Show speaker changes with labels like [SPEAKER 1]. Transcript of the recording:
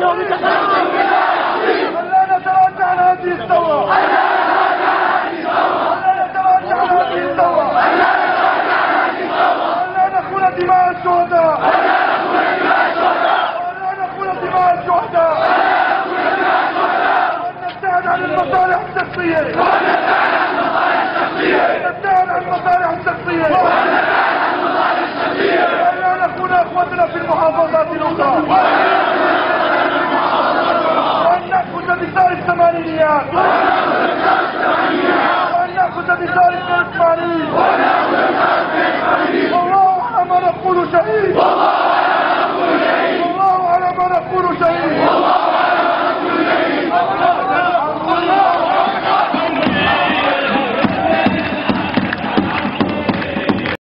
[SPEAKER 1] لا نتراجع عن هذه الثورة، لا نتراجع عن هذه الثورة، لا نخون دماء الشهداء، لا نخون دماء الشهداء، ونبتعد عن المصالح الشخصية، ونبتعد عن المصالح الشخصية، لا نخون اخوتنا في المحافظات الاخرى، وان نأخذ بثار الثمانينيات، وان نأخذ بثار العثمانيين، والله على ما نقول شهيد.